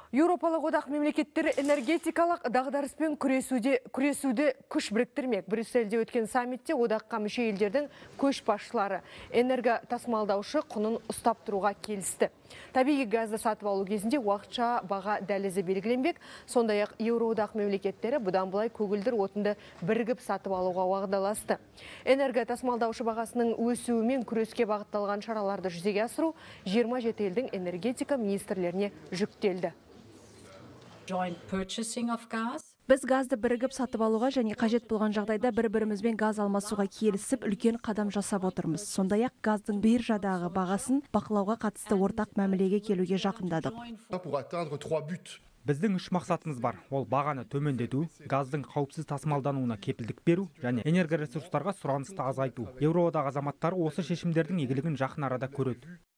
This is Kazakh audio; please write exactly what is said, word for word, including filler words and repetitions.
Еуропалық одақ мемлекеттері энергетикалық дағдарыспен күресуде күресуді күш біріктірмек. Брюссельде өткен саммитте одаққа мүше елдердің көшбасшылары энерго тасымалдаушы құнын ұстап тұруға келісті. Табиғи газды сатып алу кезінде уақытша баға дәлізі белгіленбек. Сондай-ақ Еуроодақ мемлекеттері бұдан былай көгілдір отынды бірігіп сатып алуға уағдаласты. Энерго тасымалдаушы бағасының өсуімен күреске бағытталған шараларды жүзеге асыру жиырма жеті елдің энергетика министрлеріне жүктелді. Біз газды бірігіп сатып алуға және қажет болған жағдайда бір-бірімізбен газ алмасуға келісіп, үлкен қадам жасап отырмыз. Сондай-ақ газдың биржадағы бағасын бақылауға қатысты ортақ мәмілеге келуге жақындадық. Біздің үш мақсатымыз бар. Ол бағаны төмендету, газдың қауіпсіз тасымалдануына кепілдік беру және энергоресурстарға сұранысты азайту. Еуроодақ азаматтары осы шешімдердің игілігін жақын арада көреді.